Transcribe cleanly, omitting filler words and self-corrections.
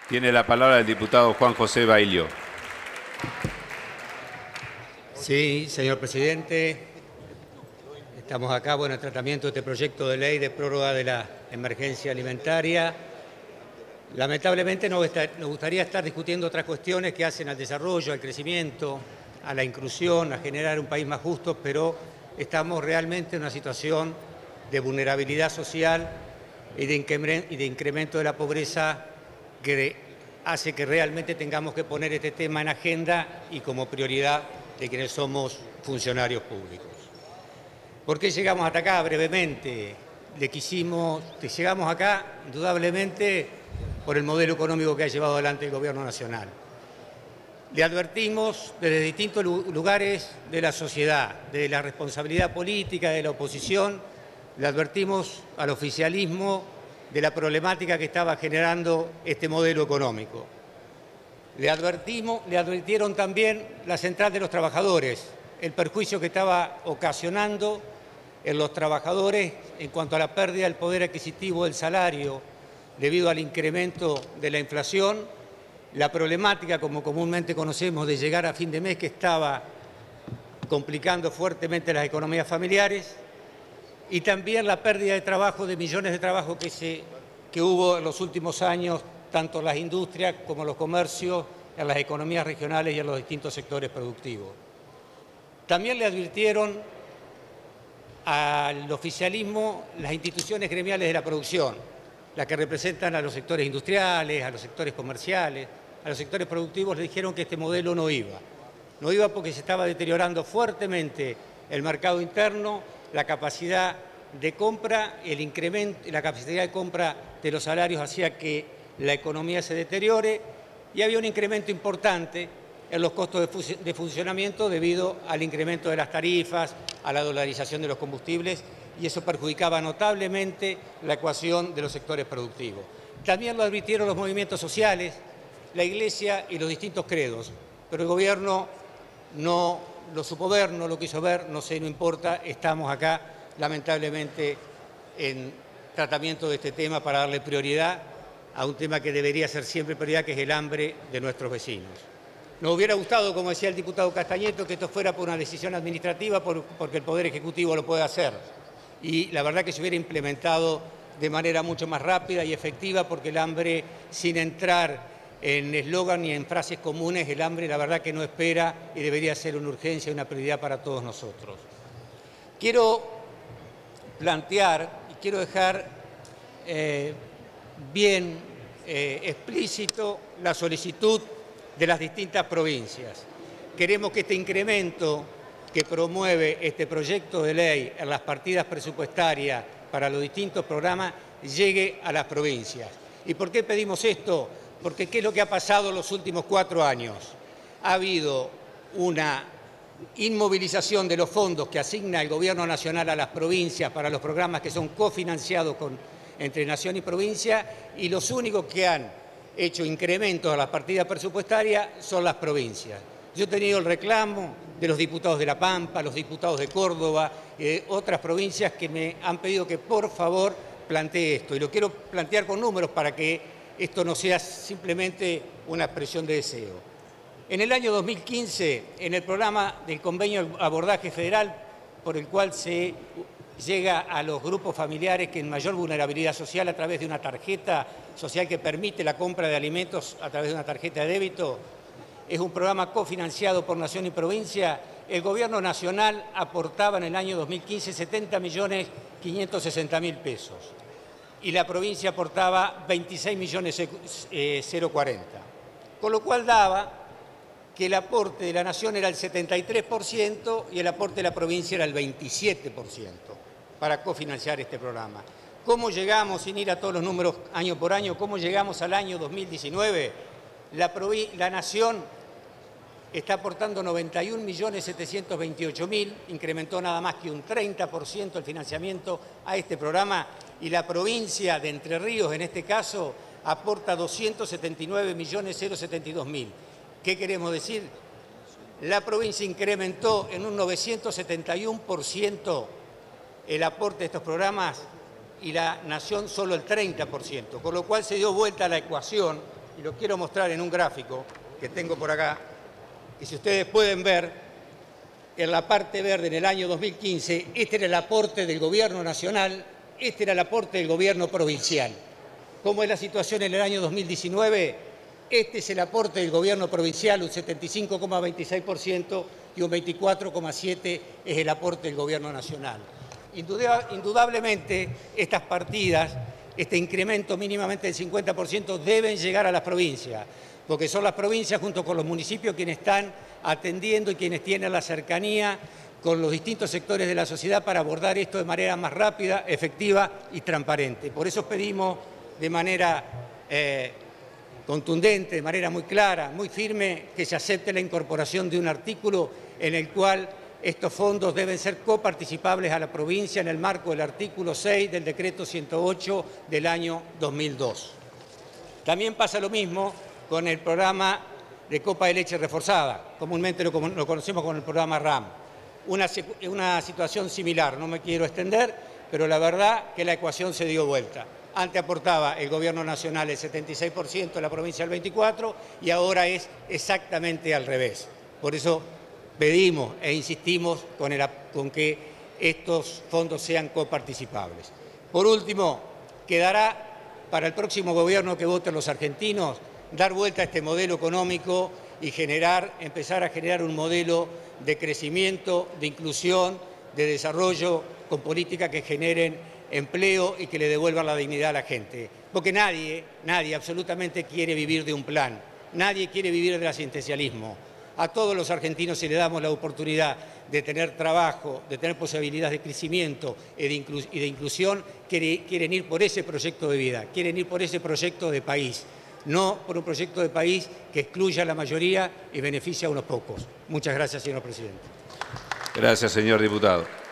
Tiene la palabra el diputado Juan José Bailio. Sí, señor presidente. Estamos acá, en tratamiento de este proyecto de ley de prórroga de la emergencia alimentaria. Lamentablemente nos gustaría estar discutiendo otras cuestiones que hacen al desarrollo, al crecimiento, a la inclusión, a generar un país más justo, pero estamos realmente en una situación de vulnerabilidad social y de incremento de la pobreza que hace que realmente tengamos que poner este tema en agenda y como prioridad de quienes somos funcionarios públicos. ¿Por qué llegamos hasta acá? Brevemente, llegamos acá indudablemente por el modelo económico que ha llevado adelante el Gobierno Nacional. Le advertimos desde distintos lugares de la sociedad, de la responsabilidad política de la oposición, le advertimos al oficialismo de la problemática que estaba generando este modelo económico. Le advirtieron también la Central de los Trabajadores, el perjuicio que estaba ocasionando en los trabajadores en cuanto a la pérdida del poder adquisitivo del salario debido al incremento de la inflación, la problemática, como comúnmente conocemos, de llegar a fin de mes que estaba complicando fuertemente las economías familiares y también la pérdida de trabajo, de millones de trabajos que hubo en los últimos años, tanto en las industrias como en los comercios, en las economías regionales y en los distintos sectores productivos. También le advirtieron al oficialismo las instituciones gremiales de la producción, las que representan a los sectores industriales, a los sectores comerciales, a los sectores productivos, le dijeron que este modelo no iba. No iba porque se estaba deteriorando fuertemente el mercado interno, la capacidad de compra, el incremento, la capacidad de compra de los salarios hacía que la economía se deteriore y había un incremento importante en los costos de funcionamiento debido al incremento de las tarifas, a la dolarización de los combustibles, y eso perjudicaba notablemente la ecuación de los sectores productivos. También lo advirtieron los movimientos sociales, la Iglesia y los distintos credos, pero el Gobierno no lo supo ver, no lo quiso ver, no importa, estamos acá lamentablemente en tratamiento de este tema para darle prioridad a un tema que debería ser siempre prioridad, que es el hambre de nuestros vecinos. Nos hubiera gustado, como decía el diputado Castañeto, que esto fuera por una decisión administrativa porque el Poder Ejecutivo lo puede hacer. Y la verdad que se hubiera implementado de manera mucho más rápida y efectiva, porque el hambre, sin entrar en eslogan ni en frases comunes, el hambre la verdad que no espera y debería ser una urgencia y una prioridad para todos nosotros. Quiero plantear y quiero dejar bien explícito la solicitud de las distintas provincias. Queremos que este incremento que promueve este proyecto de ley en las partidas presupuestarias para los distintos programas llegue a las provincias. ¿Y por qué pedimos esto? Porque ¿qué es lo que ha pasado en los últimos 4 años? Ha habido una inmovilización de los fondos que asigna el Gobierno Nacional a las provincias para los programas que son cofinanciados entre Nación y provincia, y los únicos que han hecho incrementos a las partidas presupuestarias son las provincias. Yo he tenido el reclamo de los diputados de La Pampa, los diputados de Córdoba y de otras provincias que me han pedido que por favor plantee esto. Y lo quiero plantear con números para que esto no sea simplemente una expresión de deseo. En el año 2015, en el programa del convenio de abordaje federal, por el cual se llega a los grupos familiares que en mayor vulnerabilidad social a través de una tarjeta social que permite la compra de alimentos a través de una tarjeta de débito, es un programa cofinanciado por Nación y provincia. El Gobierno Nacional aportaba en el año 2015 70.560.000 pesos y la provincia aportaba 26.040.040, con lo cual daba que el aporte de la Nación era el 73% y el aporte de la provincia era el 27% para cofinanciar este programa. ¿Cómo llegamos, sin ir a todos los números año por año, cómo llegamos al año 2019? La Nación está aportando 91.728.000, incrementó nada más que un 30% el financiamiento a este programa, y la provincia de Entre Ríos, en este caso, aporta 279.072.000. ¿Qué queremos decir? La provincia incrementó en un 971% el aporte de estos programas y la Nación solo el 30%, con lo cual se dio vuelta a la ecuación y lo quiero mostrar en un gráfico que tengo por acá, que si ustedes pueden ver, en la parte verde en el año 2015, este era el aporte del gobierno nacional, este era el aporte del gobierno provincial. ¿Cómo es la situación en el año 2019? Este es el aporte del gobierno provincial, un 75,26% y un 24,7% es el aporte del gobierno nacional. Indudablemente, estas partidas, este incremento mínimamente del 50% deben llegar a las provincias, porque son las provincias junto con los municipios quienes están atendiendo y quienes tienen la cercanía con los distintos sectores de la sociedad para abordar esto de manera más rápida, efectiva y transparente. Por eso pedimos de manera contundente, de manera muy clara, muy firme, que se acepte la incorporación de un artículo en el cual estos fondos deben ser coparticipables a la provincia en el marco del artículo 6 del decreto 108 del año 2002. También pasa lo mismo con el programa de copa de leche reforzada, comúnmente lo conocemos como el programa RAM. Una situación similar, no me quiero extender, pero la verdad que la ecuación se dio vuelta. Antes aportaba el gobierno nacional el 76%, la provincia el 24% y ahora es exactamente al revés. Por eso pedimos e insistimos con que estos fondos sean coparticipables. Por último, quedará para el próximo gobierno que voten los argentinos dar vuelta a este modelo económico y empezar a generar un modelo de crecimiento, de inclusión, de desarrollo con políticas que generen empleo y que le devuelvan la dignidad a la gente. Porque nadie absolutamente quiere vivir de un plan, nadie quiere vivir del asistencialismo. A todos los argentinos, si le damos la oportunidad de tener trabajo, de tener posibilidades de crecimiento y de inclusión, quieren ir por ese proyecto de vida, quieren ir por ese proyecto de país, no por un proyecto de país que excluya a la mayoría y beneficia a unos pocos. Muchas gracias, señor presidente. Gracias, señor diputado.